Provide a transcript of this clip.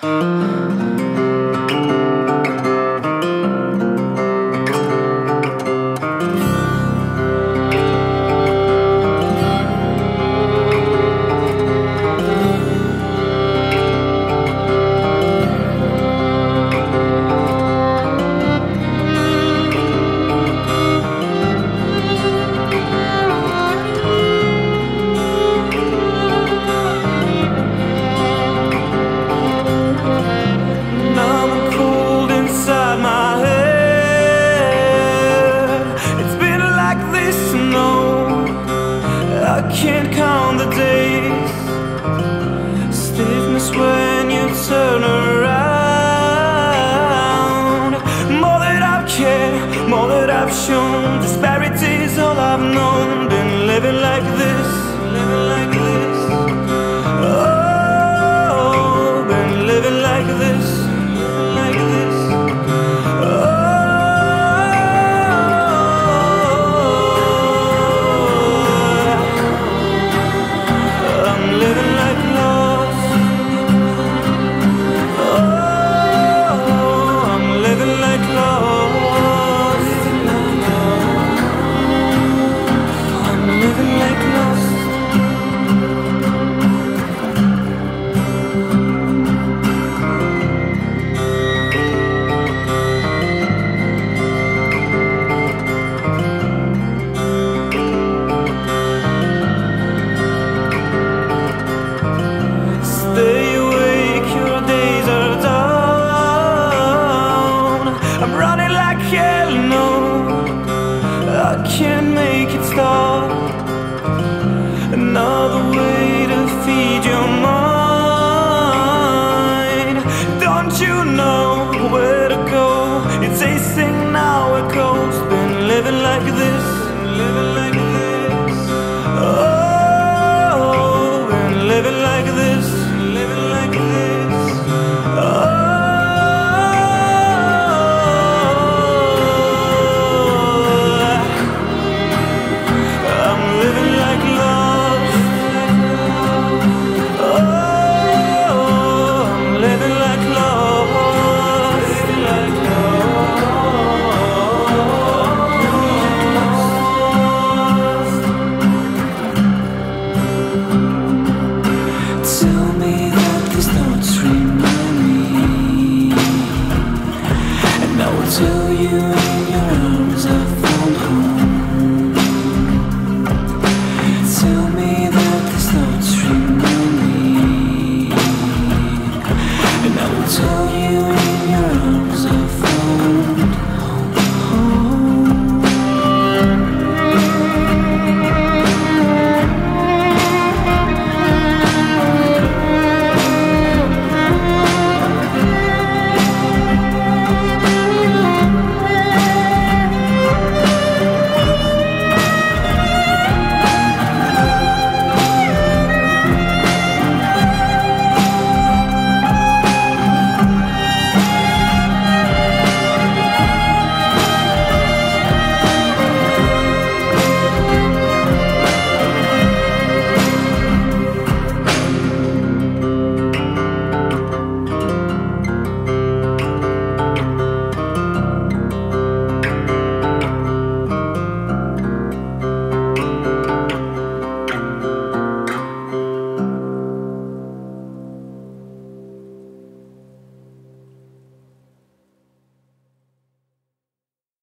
I can't count the days. Stiffness when you turn around. More that I've cared, more that I've shown. Disparity's all I've known. Been living like this, living like this. Oh, been living like this, like this. Stay awake, your days are down. I'm running like hell, no, I can't make it stop. Another way to feed your